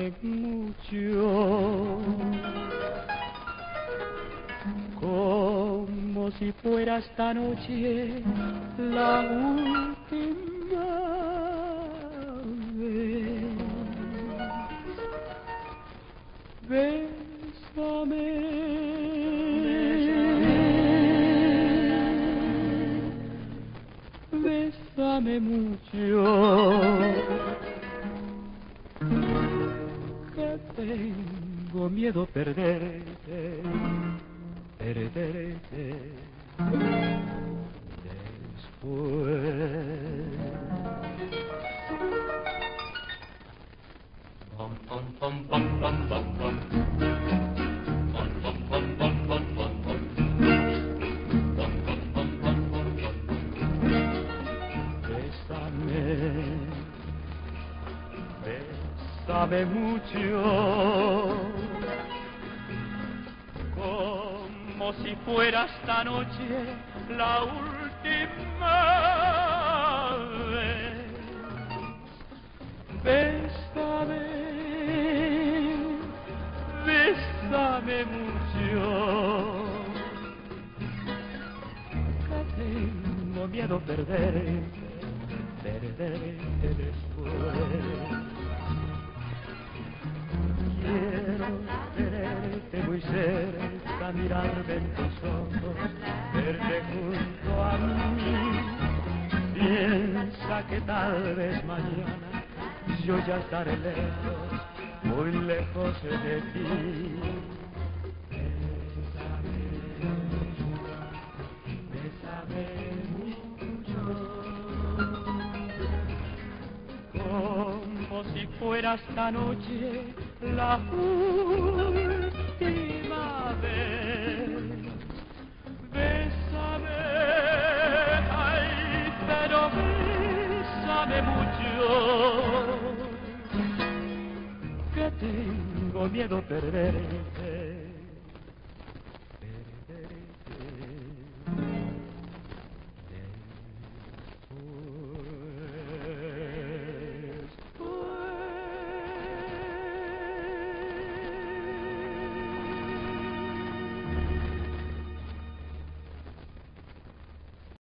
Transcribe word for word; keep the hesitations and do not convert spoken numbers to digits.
Bésame mucho, como si fuera esta noche la última vez. Bésame, bésame mucho, que tengo miedo perderte, perderte después. Pom, pom, pom, pom, pom, pom, pom. Pom, pom, pom, pom, pom, pom, pom. Pom, pom, pom, pom, pom, pom. Bésame, bésame mucho, como si fuera esta noche la última vez. Bésame, bésame mucho, que tengo miedo perderte, perderte después. Quiero tenerte muy cerca, mirarme en tus ojos, verte junto a mí. Piensa que tal vez mañana yo ya estaré lejos, muy lejos de ti. Bésame, bésame mucho, como si fuera esta noche la última vez. Bésame, ay, pero bésame mucho, que tengo miedo perderte,